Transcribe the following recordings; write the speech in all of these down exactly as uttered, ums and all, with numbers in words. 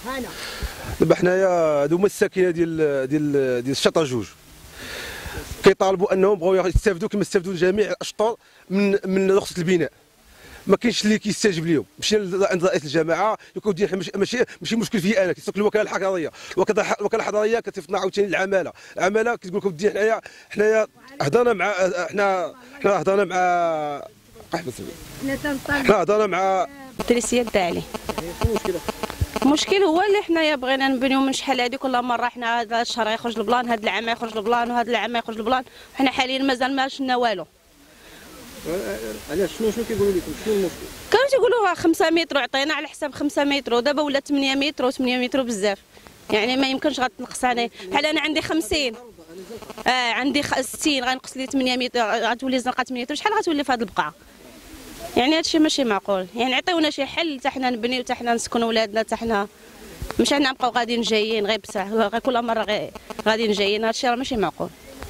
دابا حنايا هادو هما الساكنه ديال ديال ديال الشاطئ جوج، كيطالبوا انهم بغاو يستافدوا كما استافدوا جميع الاشطار من من رخصه البناء. ما كاينش اللي كيستجيب لهم. مشينا عند رئيس الجماعه يقول ديال ماشي ماشي مشكل فيا انا، كيسوق الوكاله الحضريه، الوكاله الحضريه كتفنا عاوتاني العماله، العماله كتقول لكم دي حنايا حنايا هضرنا مع حنا حنا هضرنا مع حنا هضرنا مع التريسيه تاعي. المشكل هو اللي حنايا بغينا نبنيو من شحال هادي، كل مره حنا هذا الشهر يخرج البلان، هذا العام يخرج البلان، وهذا العام يخرج البلان، وحنا حاليا مازال ما شفنا والو. علاش شنو شنو كيقولوا لكم؟ شنو المشكل؟ كانوا تيقولوا خمسة متر عطينا على حساب خمسة متر، ودابا ولا ثمانية متر و8 متر بزاف، يعني ما يمكنش غتنقص عليا. بحال انا عندي خمسين اه عندي ستين غنقص لي ثمانية متر، غتولي زنقه ثمانية متر، شحال غتولي في هذه البقعه؟ يعني هادشي ماشي معقول، يعني عطيونا شي حل حتى حنا نبنيو، حتى حنا نسكنوا ولادنا، حتى حنا ماشي حنا نبقاو غاديين جايين غير بصح كل مره غير غاديين جايين، هادشي راه ماشي معقول.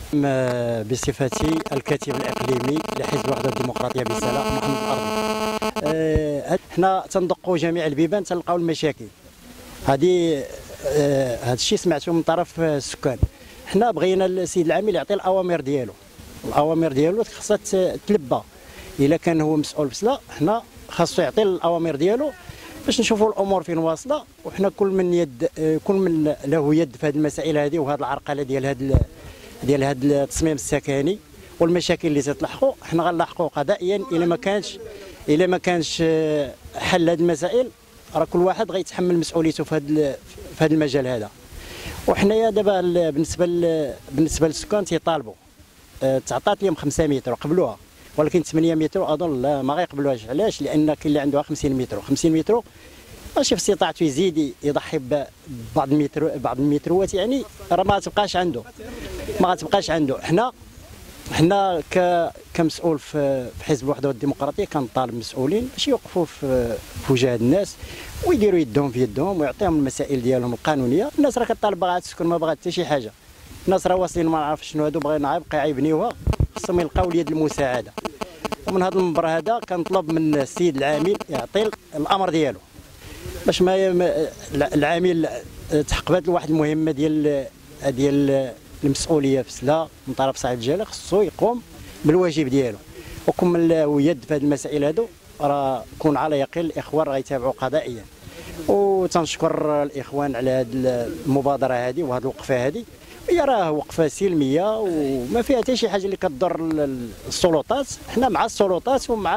بصفتي الكاتب الاقليمي لحزب الوحده الديمقراطيه بسلام محمد الارضي، أه حنا تندقوا جميع البيبان تلقاو المشاكل هذه. أه هذا الشيء سمعته من طرف السكان. حنا بغينا السيد العامل يعطي الاوامر ديالو، الاوامر ديالو خاصها تلبى. الا كان هو مسؤول بصلا حنا خاصو يعطي الاوامر ديالو باش نشوفوا الامور فين واصله، وحنا كل من يد كل من له يد في هذه المسائل هذه وهذه العرقله ديال هذا ديال هذا التصميم السكني والمشاكل اللي تتلحقوا، حنا غنلاحقوا قضائيا. الا ما كانش الا ما كانش حل هذه المسائل راه كل واحد غيتحمل مسؤوليته في هذا في هذا المجال هذا. وحنايا دابا بالنسبه بالنسبه للسكان تيطالبوا تعطات لهم خمسة متر قبلوها، ولكن ثمانية متر اظن لا ما غيقبلوهاش. علاش؟ لان كاين اللي عنده خمسين متر، خمسين متر ماشي في استطاعته يزيد يضحي ببعض المتر بعض المتروات، يعني راه ما تبقاش عنده ما غتبقاش عنده. حنا حنا كمسؤول في حزب الوحده والديمقراطيه كنطالب المسؤولين باش يوقفوا في وجه الناس ويديروا يدهم في يدهم ويعطيهم المسائل ديالهم القانونيه. الناس راه كطالب باغا تسكن، ما باغا حتى شي حاجه. الناس راه واصلين ما نعرفش شنو هادو باغيين عيبقى يبنيوها، خصهم يلقاو اليد المساعده. ومن هذا المنبر هذا كنطلب من السيد العامل يعطي الامر ديالو باش ما العامل تحقق بهذه واحد المهمه ديال ديال المسؤوليه في سلا من طرف صاحب الجلاله، خصو يقوم بالواجب ديالو. وكم يد في هذه المسائل هذو راه كون على يقين الاخوان راه يتابعوا قضائيا. وتنشكر الاخوان على هذه المبادره هذه وهذه الوقفه هذه، هي راه وقفه سلميه وما فيها حتى شي حاجه اللي كتضر السلطات. حنا مع السلطات ومع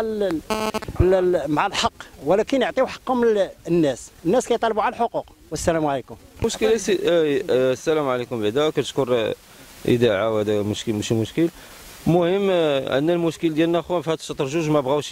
مع الحق، ولكن يعطيو حقهم للناس. الناس كيطالبوا على الحقوق. والسلام عليكم. مشكل سي... آه السلام عليكم. بعدا كنشكر الاذاعه، وهذا مشكل ماشي مشكل. المهم عندنا المشكل ديالنا خويا في هذا الشطر جوج ما بغاوش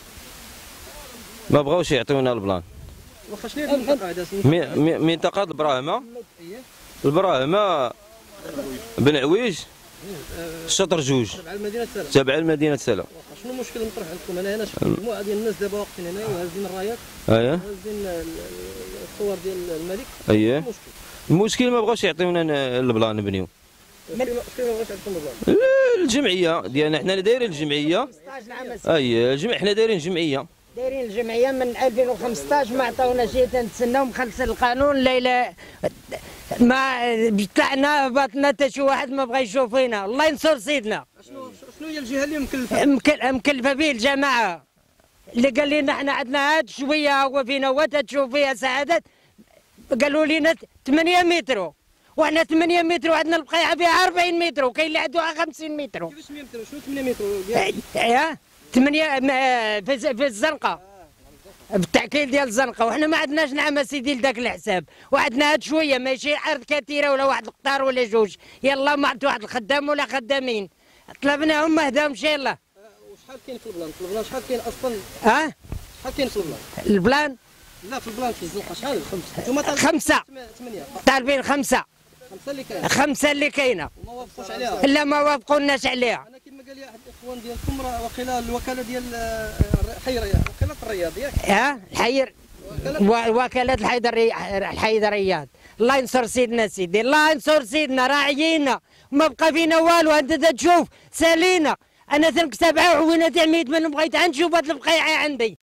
ما بغاوش يعطيونا البلان. واخا شنو هي المنطقه هذا؟ منطقه البراهمه البراهمه بن عويج الشطر جوج تبع المدينه سلا تبع المدينه سلا. شنو المشكل المطروح عندكم؟ انا هنا شفت مجموعه ديال الناس دابا واقفين هنا وهازين الرايات، اييه وهازين الصور ديال الملك. اييه المشكل ما بغاوش يعطيونا البلان نبنيو. فين ما بغاوش يعطيونا البلان؟ الجمعيه ديالنا حنا دايرين الجمعيه. اييه الجمع حنا دايرين جمعيه دايرين الجمعيه من ألفين وخمسطاش ما عطاوناش شي، تنتسناو مخلص القانون. ليله ما طلعنا هبطنا حتى شي واحد ما بغى يشوف فينا. الله ينصر سيدنا. شنو شنو هي الجهه اللي مكلفه؟ مكلفه به الجماعه اللي قال لنا احنا عندنا هاد شويه هو فينا وتشوف فيها سعادات. قالوا لنا ثمانية متر وحنا ثمانية متر وعندنا البقيعه فيها أربعين متر وكاين اللي عنده خمسين متر. كيفاش مية متر؟ شنو ثمانية متر؟ اييه ثمانية في الزنقه بالتاكيد ديال الزنقه، وحنا ما عندناش نعم سيدي لذاك الحساب، وعندنا هاد شويه ماشي ارض كثيره ولا واحد القطار ولا جوج. يلا ما عرفت واحد الخدام ولا خدامين طلبناهم ما هداهمش. يلا وشحال كاين في البلان؟ في البلان شحال كاين اصلا؟ اه شحال كاين في البلان؟ البلان؟ لا في البلان في الزنقه شحال؟ خمسه. انتم طالبين خمسه ثمانيه طالبين خمسه خمسه اللي كاينه خمسه اللي كاينه وما وافقوش عليها. لا ما وافقوناش عليها. انا كما قال لي احد الاخوان ديالكم راه واقيلا الوكاله ديال حي وكاله الرياض ياك؟ اه الحي وكاله الحي الحي الرياض. الله ينصر سيدنا سيدي، الله ينصر سيدنا. راعينا ما بقى فينا والو. انت تشوف سالينا. انا تنك سبعه وعوينه تاع ميت من بغيت نشوف هاد البقيعه عندي.